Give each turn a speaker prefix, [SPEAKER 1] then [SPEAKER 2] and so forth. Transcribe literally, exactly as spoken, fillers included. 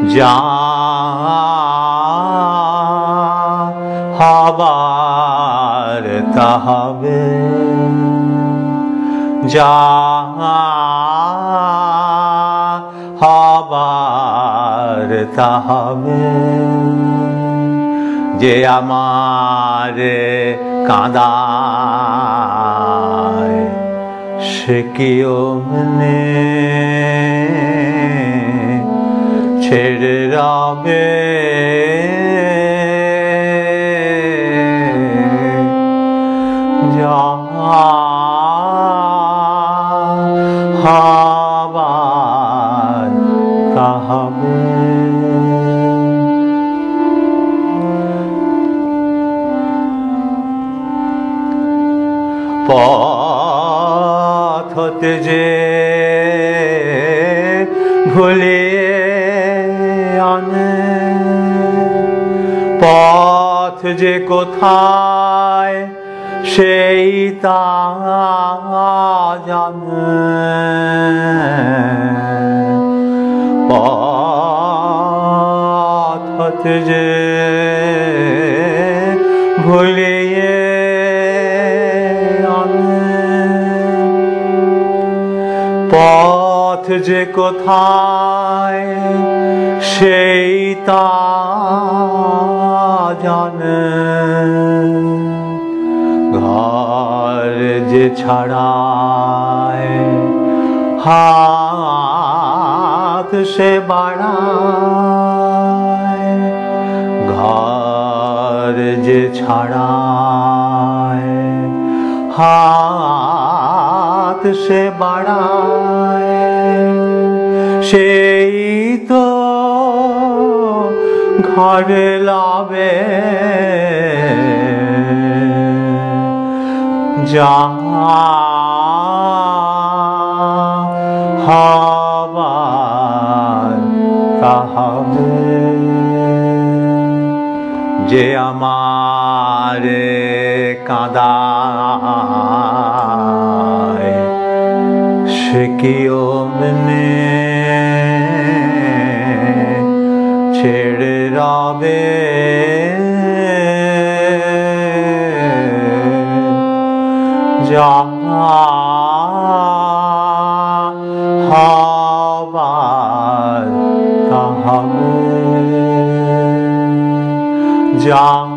[SPEAKER 1] যা হবার তা হবে, যা হবার তা হবে। যে আমারে কাঁদায় সে কি অমনে ছেড়ে রবে, যা হবার তা হবে। পথ হতে যে ভুলিয়ে আনে, পথ যে কোথায় সেই তা জানে। পথ হতে যে ভুলিয়ে পথ যে কোথায় সেই তা জানে। ঘর যে ছাড়ায় হাত সে বাড়ায়, ঘর যে ছাড়ায় হাত সে বাড়ায়, সেই তো ঘরে লাবে। যা হবার তা হবে। যে আমারে কাঁদায় সে কি অমনে ছেড়ে রবে, যা হবার তা হবে। যা